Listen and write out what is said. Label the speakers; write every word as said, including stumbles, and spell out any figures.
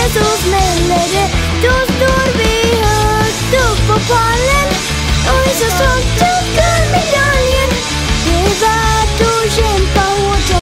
Speaker 1: så smäller det. Då står vi högt upp på pallen och är så stolta.